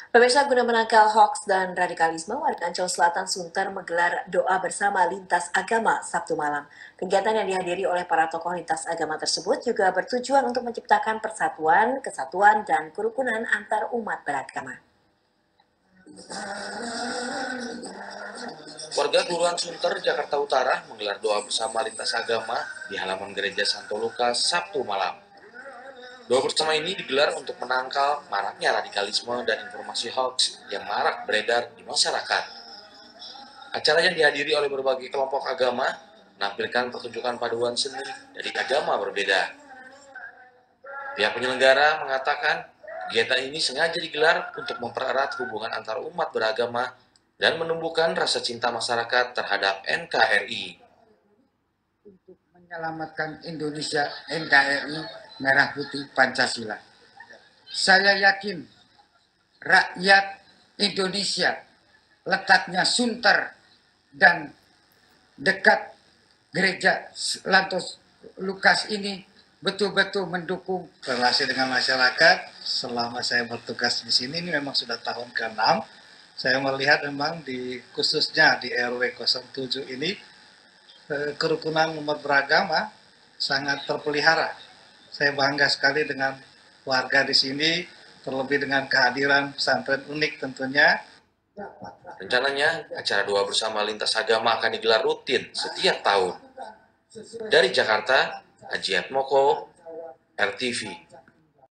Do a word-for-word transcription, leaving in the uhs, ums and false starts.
Pemirsa, guna menangkal hoaks dan radikalisme, warga Ancol Selatan Sunter menggelar doa bersama lintas agama Sabtu malam. Kegiatan yang dihadiri oleh para tokoh lintas agama tersebut juga bertujuan untuk menciptakan persatuan, kesatuan, dan kerukunan antar umat beragama. Warga Kelurahan Sunter, Jakarta Utara menggelar doa bersama lintas agama di halaman Gereja Santo Lukas Sabtu malam. Doa bersama ini digelar untuk menangkal maraknya radikalisme dan informasi hoax yang marak beredar di masyarakat. Acara yang dihadiri oleh berbagai kelompok agama menampilkan pertunjukan paduan seni dari agama berbeda. Pihak penyelenggara mengatakan kegiatan ini sengaja digelar untuk mempererat hubungan antar umat beragama dan menumbuhkan rasa cinta masyarakat terhadap N K R I. Untuk menyelamatkan Indonesia, N K R I Merah Putih Pancasila. Saya yakin rakyat Indonesia, letaknya Sunter dan dekat gereja Lantos Lukas ini betul-betul mendukung relasi dengan masyarakat. Selama saya bertugas di sini, ini memang sudah tahun ke enam. Saya melihat memang di khususnya di R W nol tujuh ini kerukunan umat beragama sangat terpelihara. Saya bangga sekali dengan warga di sini, terlebih dengan kehadiran pesantren unik tentunya. Rencananya, acara doa bersama lintas agama akan digelar rutin setiap tahun. Dari Jakarta, Haji Atmoko, R T V.